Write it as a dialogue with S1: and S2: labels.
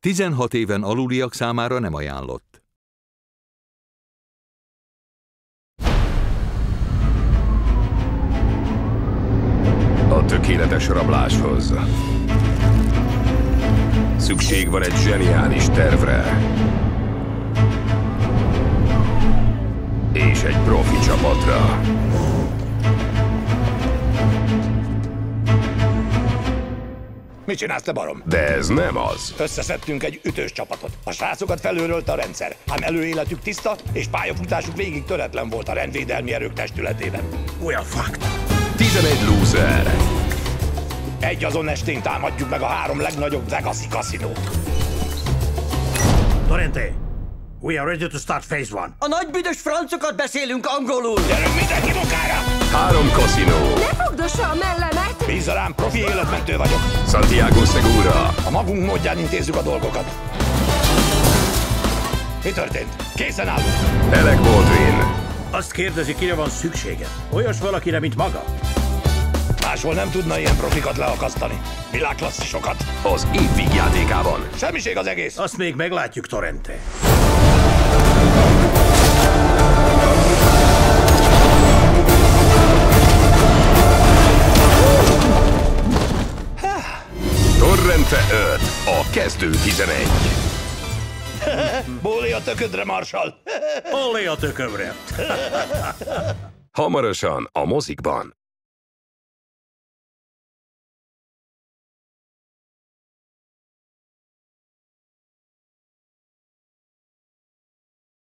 S1: 16 éven aluliak számára nem ajánlott.
S2: A tökéletes rabláshoz szükség van egy zseniális tervre és egy profi csapatra.
S3: Mit csinálsz, te barom?
S2: De ez nem az.
S3: Összeszedtünk egy ütős csapatot. A srácokat felőrölte a rendszer, ám előéletük tiszta, és pályafutásuk végig töretlen volt a rendvédelmi erők testületében. Olyan fakt.
S2: 11 loser.
S3: Egy azon estén támadjuk meg a 3 legnagyobb Vegas-i kaszinót.
S4: Torrente, we are ready to start phase 1.
S5: A nagy büdös francokat beszélünk angolul!
S3: Gyerünk mindenki munkára!
S2: 3 kaszinó.
S6: Ne fogdossa a mellemet!
S3: Bízza rám, profi életmentő vagyok.
S2: Santiago Segura.
S3: A magunk módján intézzük a dolgokat. Mi történt? Készen állunk.
S2: Alec Baldwin.
S4: Azt kérdezi, kire van szüksége. Olyas valakire, mint maga.
S3: Máshol nem tudna ilyen profikat leakasztani. Világklasszisokat.
S2: Az év vígjátékában.
S3: Semmiség az egész.
S4: Azt még meglátjuk, Torrente.
S2: Torrente 5. A kezdő 11.
S3: Bólé a töködre, Marshall.
S4: Olé a tökömre.
S2: Hamarosan a mozikban.